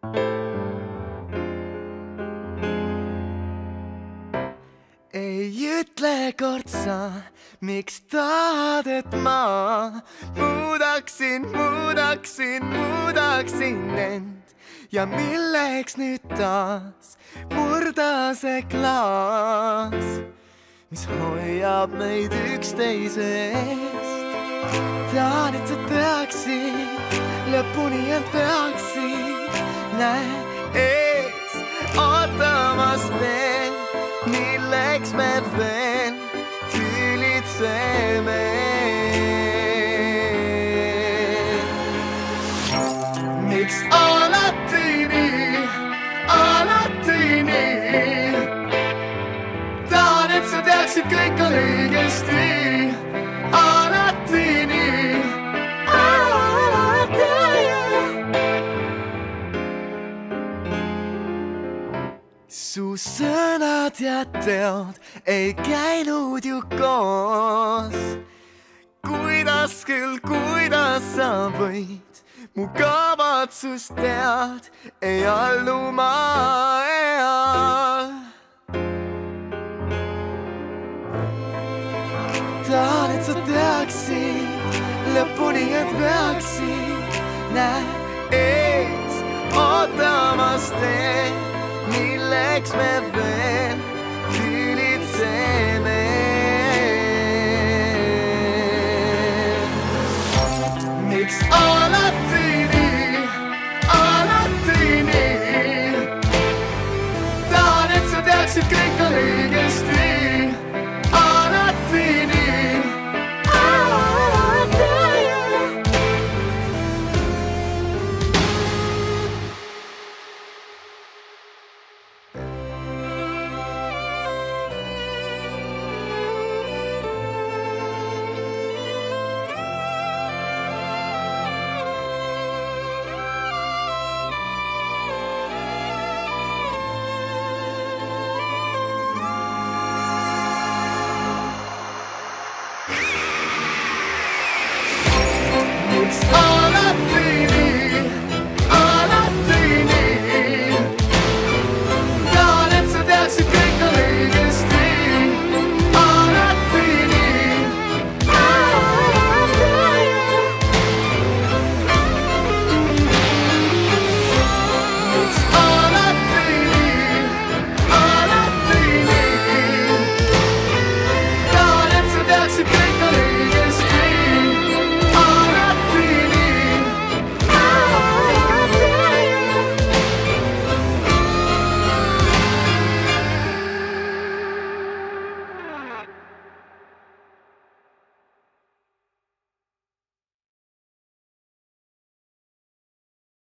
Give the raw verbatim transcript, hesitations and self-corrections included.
Ei ütle kord sa, miks tahad, et ma muudaksin, muudaksin, muudaksin end ja milleks nüüd taas murda see klaas, mis hoiab meid üksteise eest. Tahan, et sa teaksid, lõpuni end peaksid, näe ees ootamas teen. Milleks me veel tülitseme? Miks alati nii, alati nii? Tahan, et sa teaksid, kõik on õigesti. Alati nii, alati su sõnad ja teod ei käinud ju koos. Kuidas küll, kuidas sa võid mu kavatsust tead, ei allu ma eal. Tahan, et sa teaksid, lõpuni et peaksid, näe ees ootamas teen. Milleks me veel tülitseme? Miks alati nii, alati nii? Tahan, et sa teaksid, kõik on õigesti. Alati nii, alati Oh